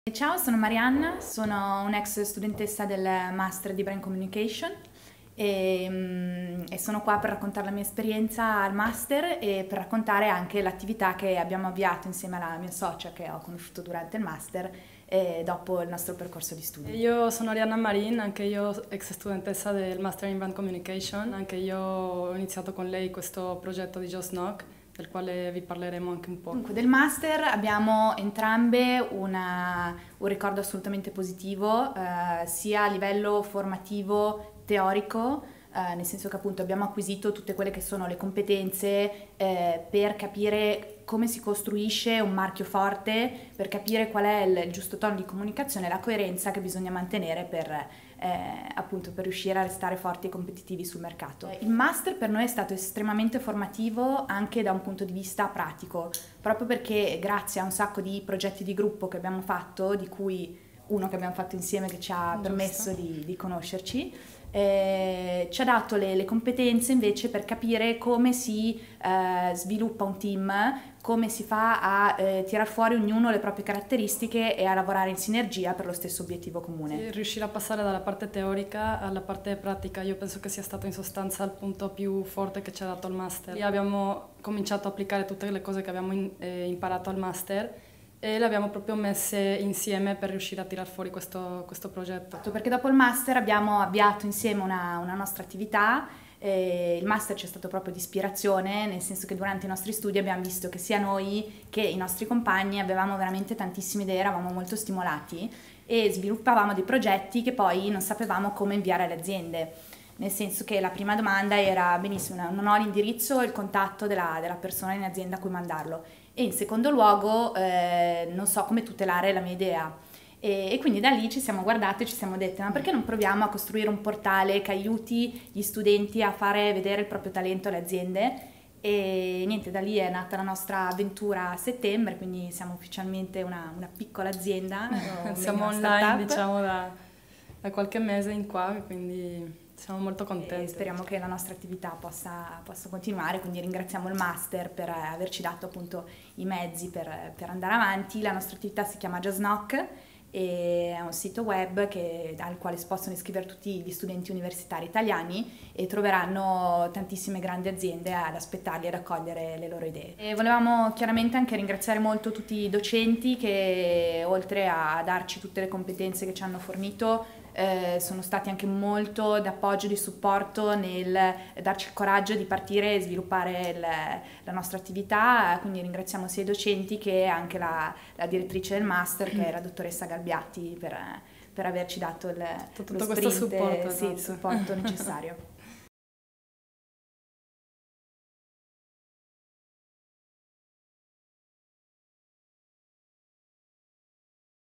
Ciao, sono Marianna, sono un'ex studentessa del Master di Brain Communication e sono qua per raccontare la mia esperienza al Master e per raccontare anche l'attività che abbiamo avviato insieme alla mia socia che ho conosciuto durante il Master e dopo il nostro percorso di studi. Io sono Arianna Marin, anche io ex studentessa del Master in Brand Communication, anche io ho iniziato con lei questo progetto di Just Knock, del quale vi parleremo anche un po'. Dunque, del Master abbiamo entrambe un ricordo assolutamente positivo, sia a livello formativo, teorico, nel senso che appunto abbiamo acquisito tutte quelle che sono le competenze per capire come si costruisce un marchio forte, per capire qual è il giusto tono di comunicazione e la coerenza che bisogna mantenere appunto per riuscire a restare forti e competitivi sul mercato. Il master per noi è stato estremamente formativo anche da un punto di vista pratico, proprio perché grazie a un sacco di progetti di gruppo che abbiamo fatto, di cui uno che abbiamo fatto insieme che ci ha permesso di conoscerci, ci ha dato le competenze invece per capire come si sviluppa un team, come si fa a tirar fuori ognuno le proprie caratteristiche e a lavorare in sinergia per lo stesso obiettivo comune. Sì, riuscire a passare dalla parte teorica alla parte pratica, io penso che sia stato in sostanza il punto più forte che ci ha dato il master. Lì abbiamo cominciato a applicare tutte le cose che abbiamo imparato al master e le abbiamo proprio messe insieme per riuscire a tirar fuori questo progetto. Perché dopo il master abbiamo avviato insieme una nostra attività. Il master ci è stato proprio di ispirazione, nel senso che durante i nostri studi abbiamo visto che sia noi che i nostri compagni avevamo veramente tantissime idee, eravamo molto stimolati e sviluppavamo dei progetti che poi non sapevamo come inviare alle aziende. Nel senso che la prima domanda era: benissimo, non ho l'indirizzo e il contatto della persona in azienda a cui mandarlo, e in secondo luogo non so come tutelare la mia idea. E quindi da lì ci siamo guardate e ci siamo dette: ma perché non proviamo a costruire un portale che aiuti gli studenti a fare vedere il proprio talento alle aziende? E niente, da lì è nata la nostra avventura a settembre, quindi siamo ufficialmente una piccola azienda. Siamo online, diciamo, da qualche mese in qua, quindi siamo molto contenti. E speriamo che la nostra attività possa continuare, quindi ringraziamo il Master per averci dato appunto i mezzi per andare avanti. La nostra attività si chiama Just Knock e è un sito web al quale si possono iscrivere tutti gli studenti universitari italiani e troveranno tantissime grandi aziende ad aspettarli ad accogliere le loro idee. E volevamo chiaramente anche ringraziare molto tutti i docenti che, oltre a darci tutte le competenze che ci hanno fornito, sono stati anche molto d'appoggio, di supporto nel darci il coraggio di partire e sviluppare la nostra attività, quindi ringraziamo sia i docenti che anche la direttrice del master, che è la dottoressa Galbiati, per averci dato tutto questo supporto, sì, il supporto necessario.